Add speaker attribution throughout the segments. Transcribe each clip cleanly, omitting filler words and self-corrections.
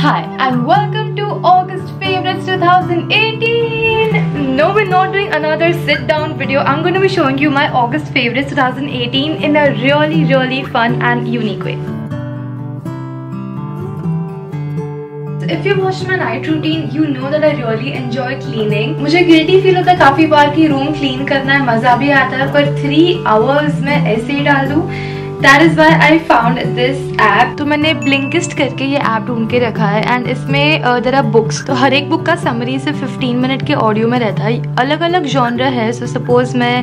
Speaker 1: Hi and welcome to August Favorites 2018. No, we're not doing another sit down video. I'm going to be showing you my August Favorites 2018 in a really fun and unique way. So if you watched my night routine, you know that I really enjoy cleaning. मुझे guilty feel होता है काफी बार कि room clean करना है, मजा भी आता है, पर 3 hours में ऐसे ही डाल दूं. That is why I found this app. तो मैंने Blinkist करके ये ऐप ढूंढ के रखा है एंड इसमें there are books. तो हर एक बुक का समरी सिर्फ 15 मिनट के ऑडियो में रहता है. अलग अलग जॉनर है. सो सपोज मैं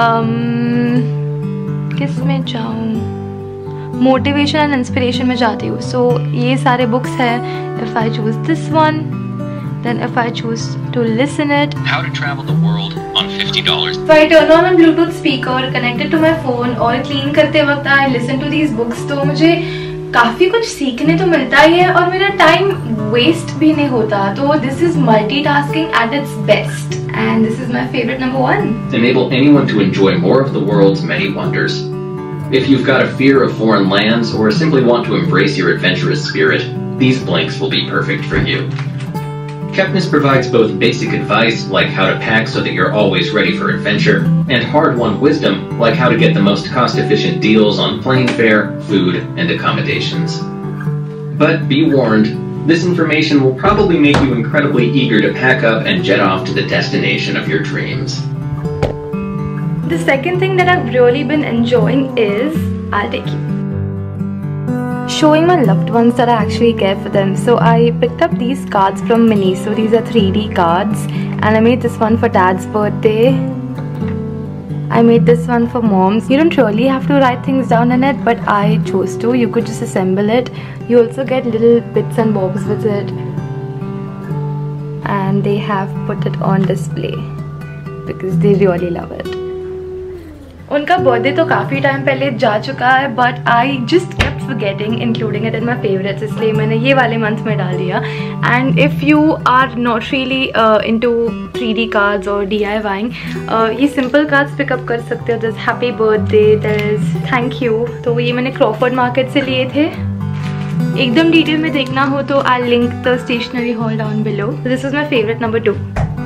Speaker 1: किस में जाऊँ, मोटिवेशन एंड इंस्पिरेशन में जाती हूँ. सो ये सारे बुक्स हैं. If I choose this one, then if I choose to listen it,
Speaker 2: How to Travel the World on $50.
Speaker 1: So I turn on a Bluetooth speaker connected to my phone और clean करते वक्त I listen to these books. तो मुझे काफी कुछ सीखने तो मिलता ही है और मेरा टाइम वेस्ट भी नहीं होता. तो this is multitasking at its best and this is my favorite number 1.
Speaker 2: Enable anyone to enjoy more of the world's many wonders. If you've got a fear of foreign lands or simply want to embrace your adventurous spirit, these blanks will be perfect for you. Kepnes provides both basic advice, like how to pack so that you're always ready for adventure, and hard-won wisdom, like how to get the most cost-efficient deals on plane fare, food, and accommodations. But be warned, this information will probably make you incredibly eager to pack up and jet off to the destination of your dreams.
Speaker 1: The second thing that I've really been enjoying is, I'll take you, showing my loved ones that I actually care for them. So I picked up these cards from Miniso. These are 3D cards and I made this one for Dad's birthday. I made this one for Mom's. You don't really have to write things down in it, but I chose to. You could just assemble it. You also get little bits and bobs with it. And they have put it on display because they really love it. उनका birthday तो काफ़ी time पहले जा चुका है but I just kept forgetting including it in my favourites, इसलिए मैंने ये वाले मंथ में डाल दिया. And if you are not really into 3D cards और DIYing, ये सिंपल कार्ड्स पिकअप कर सकते हो. This happy birthday, this thank you. तो ये मैंने क्रॉफर्ड मार्केट से लिए थे. एकदम डिटेल में देखना हो तो I link the stationery haul down below. This is my favourite number 2.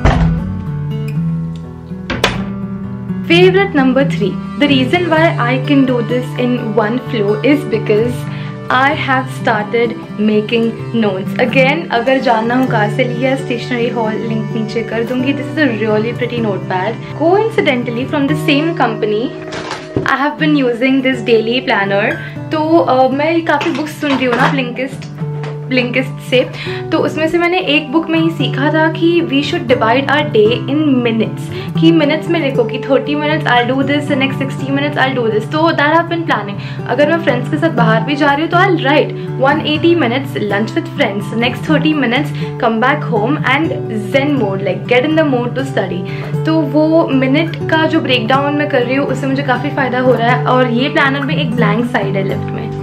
Speaker 1: Favorite number 3. The reason why I can do this in one flow is because I have started making notes. Again, अगर जानना हो कहाँ से लिया, stationery hall link नीचे कर दूंगी. This is a really pretty notepad. Coincidentally, from the same company, I have been using this daily planner. तो मैं काफ़ी बुक्स सुन रही हूँ ना Blinkist से, तो उसमें से मैंने एक बुक में ही सीखा था कि we should divide our day in minutes. कि मिनट्स में लिखो कि 30 minutes I do this, next 60 minutes I do this. तो दैट हैव बीन प्लानिंग. अगर मैं फ्रेंड्स के साथ बाहर भी जा रही हूँ तो I write 180 minutes lunch with friends, next 30 minutes come back home and zen mode, like get in the mode to study. तो वो मिनट का जो ब्रेक डाउन मैं कर रही हूँ उससे मुझे काफ़ी फ़ायदा हो रहा है. और ये प्लानर में एक ब्लैंक साइड है लेफ्ट में,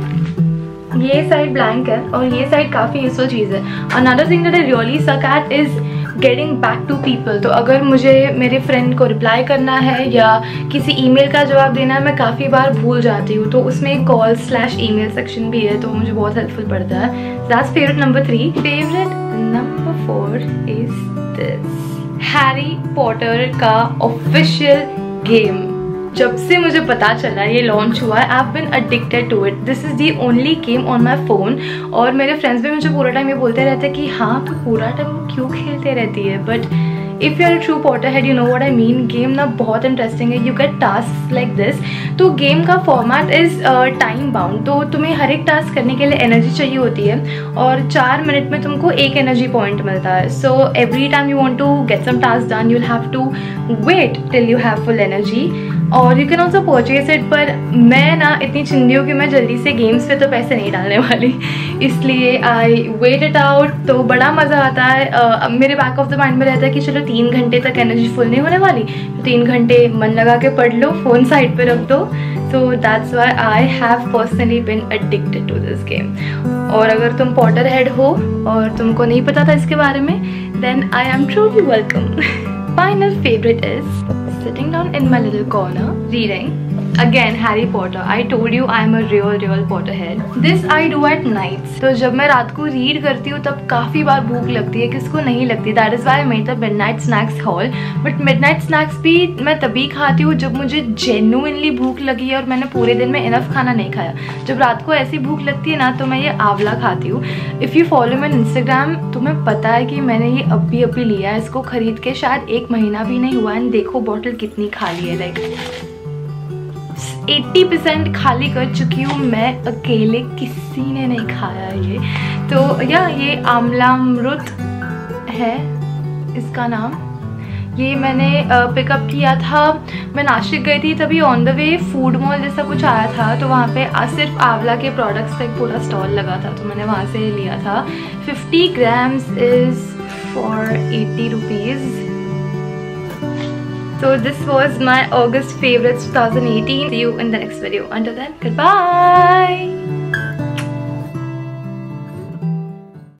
Speaker 1: ये साइड ब्लैंक है और ये साइड काफ़ी यूजफुल चीज़ है. Another thing that I really suck at is getting back to people. तो अगर मुझे मेरे फ्रेंड को रिप्लाई करना है या किसी ईमेल का जवाब देना है, मैं काफ़ी बार भूल जाती हूँ. तो उसमें एक कॉल/email सेक्शन भी है, तो मुझे बहुत हेल्पफुल पड़ता है. That's favourite number 3. Favourite number 4 is this, Harry Potter का ऑफिशियल गेम. जब से मुझे पता चला ये लॉन्च हुआ है, I have been addicted to it. This is the only game on my phone. और मेरे फ्रेंड्स भी मुझे पूरा टाइम ये बोलते रहते हैं कि हाँ तू पूरा टाइम क्यों खेलते रहती है. But if you are a true Potter head, you know what I mean. Game ना बहुत इंटरेस्टिंग है. You get task like this. तो गेम का फॉर्मेट इज़ टाइम बाउंड. तो तुम्हें हर एक टास्क करने के लिए एनर्जी चाहिए होती है और 4 मिनट में तुमको एक एनर्जी पॉइंट मिलता है. So every time you want to get some task done, you will have to wait till you have full energy. और you can also purchase it. पर मैं ना इतनी चिंदी हूँ कि मैं जल्दी से गेम्स पे तो पैसे नहीं डालने वाली, इसलिए आई वेट इट आउट. तो बड़ा मज़ा आता है. मेरे बैक ऑफ द माइंड में रहता है कि चलो 3 घंटे तक एनर्जी फुल नहीं होने वाली, 3 घंटे मन लगा के पढ़ लो, फ़ोन साइड पे रख दो. So that's why I have personally been addicted to this game. और अगर तुम पॉटर हेड हो और तुमको नहीं पता था इसके बारे में, then I am truly welcome. Final favorite is sitting down in my little corner reading. Again Harry Potter, I told you I am a real Potterhead. This I do at nights. तो जब मैं रात को read करती हूँ तब काफ़ी बार भूख लगती है, किसको नहीं लगती. That is why I made the midnight snacks haul. But midnight snacks भी मैं तभी खाती हूँ जब मुझे जेन्युइनली भूख लगी है और मैंने पूरे दिन में इनफ खाना नहीं खाया. जब रात को ऐसी भूख लगती है ना तो मैं ये आंवला खाती हूँ. If you follow me on Instagram, तुम्हें पता है कि मैंने ये अभी लिया है. इसको खरीद के शायद 1 महीना भी नहीं हुआ. एंड देखो बॉटल कितनी खाली है, लाइक 80% खाली कर चुकी हूँ मैं अकेले, किसी ने नहीं खाया ये. तो या ये आमलामृत है इसका नाम. ये मैंने पिकअप किया था. मैं नासिक गई थी तभी on the way food mall जैसा कुछ आया था, तो वहाँ पे सिर्फ आंवला के प्रोडक्ट्स का एक पूरा स्टॉल लगा था, तो मैंने वहाँ से लिया था. 50 grams is for 80 rupees. So this was my August favorites 2018. See you in the next video. Until then, goodbye.